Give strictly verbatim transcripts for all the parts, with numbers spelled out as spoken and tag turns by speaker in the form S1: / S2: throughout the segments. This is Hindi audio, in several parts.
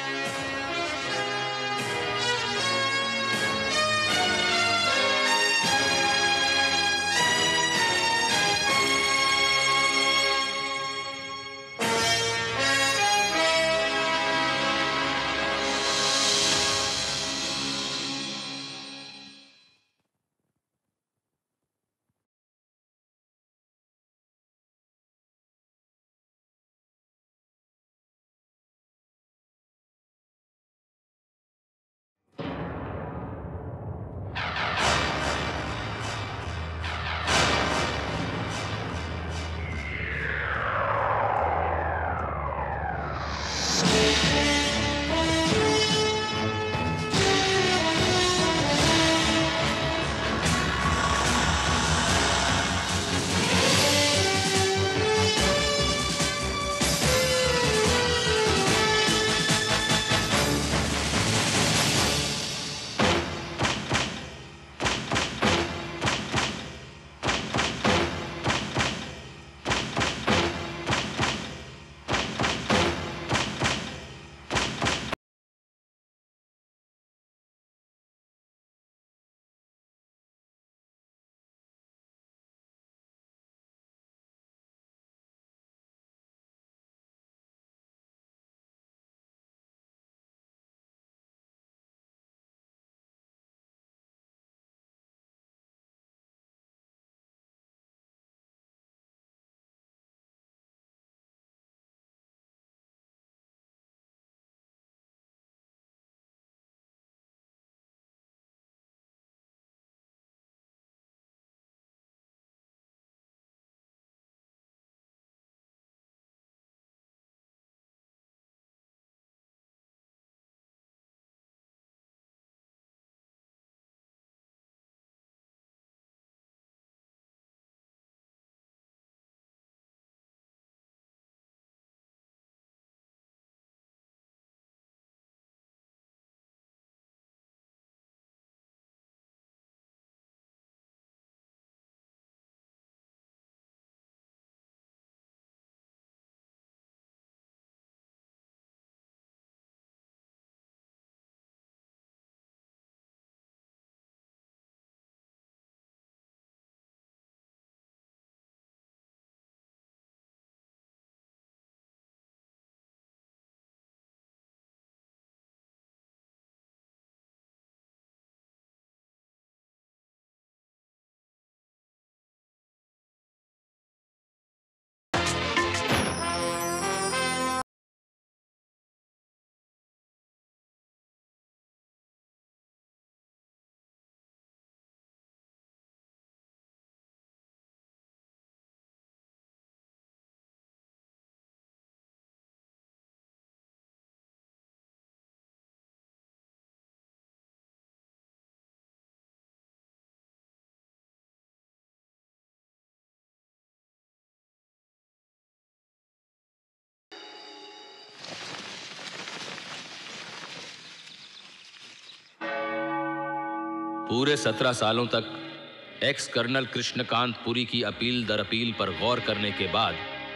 S1: पूरे सत्रह सालों तक एक्स कर्नल कृष्णकांत पुरी की अपील दर अपील पर गौर करने के बाद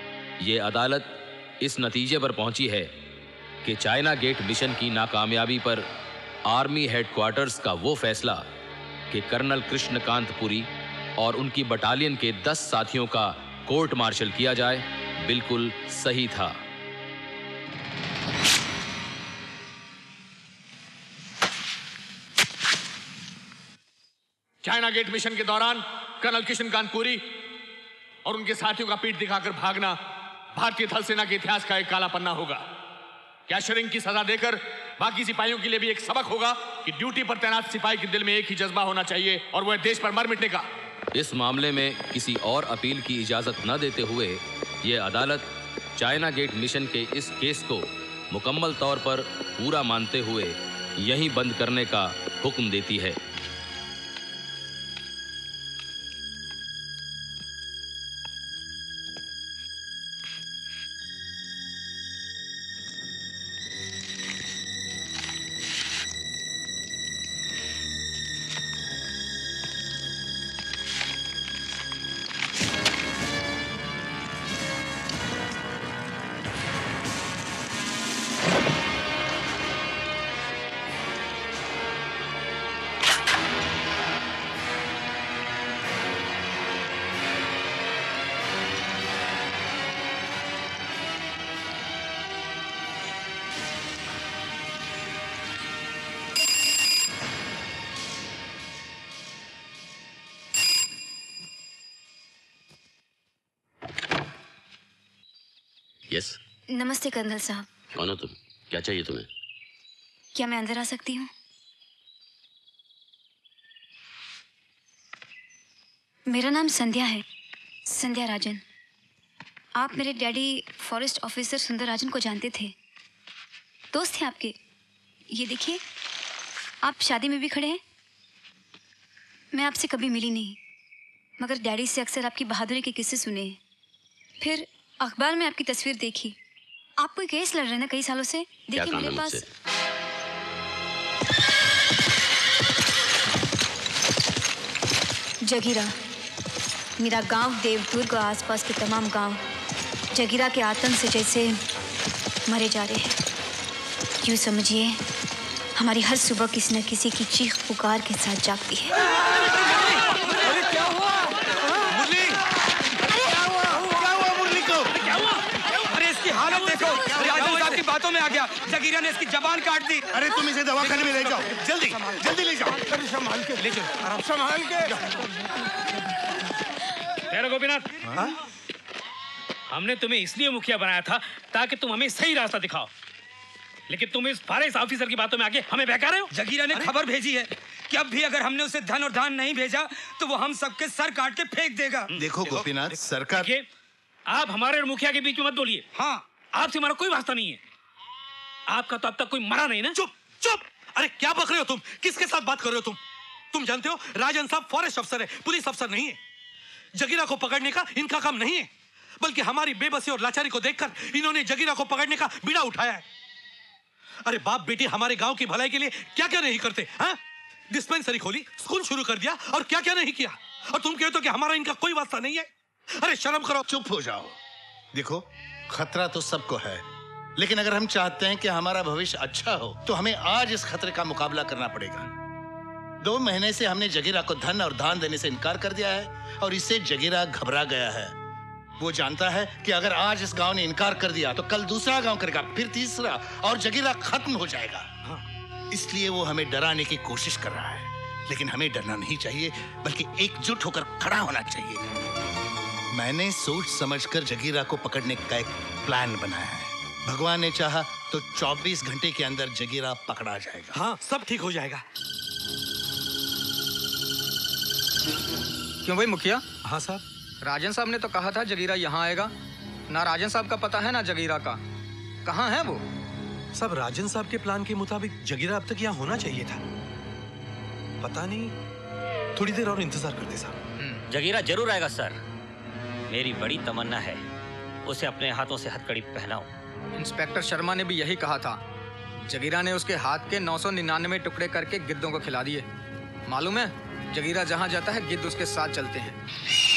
S1: ये अदालत इस नतीजे पर पहुंची है कि चाइना गेट मिशन की नाकामयाबी पर आर्मी हेडक्वार्टर्स का वो फैसला कि कर्नल कृष्णकांत पुरी और उनकी बटालियन के दस साथियों का कोर्ट मार्शल किया जाए बिल्कुल सही था।
S2: चाइना गेट मिशन के दौरान कर्नल कृष्णकांत पुरी और उनके साथियों का पीठ दिखाकर भागना भारतीय थल सेना के इतिहास का एक काला पन्ना होगा। कैशरिंग की सजा देकर बाकी सिपाहियों के लिए भी एक सबक होगा कि ड्यूटी पर तैनात सिपाही के दिल में एक ही जज्बा होना चाहिए और वह देश पर मर मिटने का।
S1: इस मामले में किसी और अपील की इजाजत न देते हुए यह अदालत चाइना गेट मिशन के इस केस को मुकम्मल तौर पर पूरा मानते हुए यहीं बंद करने का हुक्म देती है।
S3: यस।
S4: नमस्ते कर्नल साहब।
S3: कौन हो तुम? क्या चाहिए तुम्हें?
S4: क्या मैं अंदर आ सकती हूँ? मेरा नाम संध्या है, संध्या राजन। आप मेरे डैडी फॉरेस्ट ऑफिसर सुंदर राजन को जानते थे, दोस्त थे आपके। ये देखिए, आप शादी में भी खड़े हैं। मैं आपसे कभी मिली नहीं, मगर डैडी से अक्सर आपकी बहादुरी के किस्से सुने। फिर अखबार में आपकी तस्वीर देखी। आप कोई केस लड़ रहे हैं ना कई सालों से? देखिए मेरे पास जगीरा, मेरा गांव देवदुर्ग और आसपास के तमाम गांव जगीरा के आतंक से जैसे मरे जा रहे हैं। यूँ समझिए हमारी हर सुबह किसी न किसी की चीख पुकार के साथ जागती है।
S5: अरे क्या हुआ? मुरली! क्या हुआ? क्या हुआ मुरली को? क्या हुआ? अरे इसकी हालत देखो, राजन साहब की बातों में आ गया। जगीरा ने इसकी जबान काट दी।
S6: अरे तुम इसे दवाखाने में ले जाओ, जल्दी जल्दी ले जाओ।
S5: अरे संभाल के ले जाओ, संभाल के।
S7: तेरा गोपीनाथ, हमने तुम्हें इसलिए मुखिया बनाया था ताकि तुम हमें सही रास्ता दिखाओ, लेकिन तुम इस फॉरेस्ट ऑफिसर की बातों में आके हमें बहका रहे हो।
S5: जगीरा ने खबर भेजी है कि अब भी अगर हमने उसे धन और दान नहीं भेजा तो वो हम सबके सर काट के फेंक देगा।
S6: देखो गोपीनाथ, सरकार
S7: देखिए, आप हमारे और मुखिया के बीच में मत बोलिए।
S5: हाँ,
S7: आपसे हमारा कोई वास्ता नहीं है। आपका तो अब तक कोई मरा नहीं ना।
S8: चुप चुप! अरे क्या बक रहे हो तुम? किसके साथ बात कर रहे हो तुम? तुम जानते हो राजन साहब फॉरेस्ट अफसर है, पुलिस अफसर नहीं है। जगीरा को पकड़ने का इनका काम नहीं है, बल्कि हमारी बेबसी और लाचारी को देखकर इन्होंने जगीरा को पकड़ने का बीड़ा उठाया है। अरे बाप बेटी हमारे गांव की भलाई के लिए क्या क्या नहीं करते हैं? डिस्पेंसरी खोली, स्कूल शुरू कर दिया और क्या क्या नहीं किया, और तुम कहते हो कि हमारा इनका कोई वास्ता नहीं है। अरे शर्म करो।
S6: चुप हो जाओ। देखो, खतरा तो सबको है, लेकिन अगर हम चाहते हैं कि हमारा भविष्य अच्छा हो तो हमें आज इस खतरे का मुकाबला करना पड़ेगा। दो महीने से हमने जगीरा को धन और दान देने से इनकार कर दिया है और इससे जगीरा घबरा गया है। वो जानता है कि अगर आज इस गांव ने इनकार कर दिया तो कल दूसरा गांव करेगा, फिर तीसरा, और जगीरा खत्म हो जाएगा। इसलिए वो हमें डराने की कोशिश कर रहा है, लेकिन हमें डरना नहीं चाहिए, बल्कि एकजुट होकर खड़ा होना चाहिए। मैंने सोच समझकर जगीरा को पकड़ने का एक प्लान बनाया है। भगवान ने चाहा तो चौबीस घंटे के अंदर जगीरा पकड़ा जाएगा।
S8: हाँ, सब ठीक हो जाएगा।
S5: क्यों भाई मुखिया?
S8: हाँ साहब।
S5: राजन साहब ने तो कहा था जगीरा यहाँ आएगा। ना राजन साहब का पता है ना जगीरा का। कहाँ है वो?
S8: सब राजन साहब के प्लान के मुताबिक जगीरा अब तक यहाँ होना चाहिए था। पता नहीं, थोड़ी देर और इंतजार करते साहब।
S9: जगीरा जरूर आएगा सर। मेरी बड़ी तमन्ना है उसे अपने हाथों से हथकड़ी पहनाओ।
S5: इंस्पेक्टर शर्मा ने भी यही कहा था। जगीरा ने उसके हाथ के नौ सौ निन्यानवे टुकड़े करके गिद्धों को खिला दिए। मालूम है, जगीरा जहाँ जाता है गिद्ध उसके साथ चलते हैं।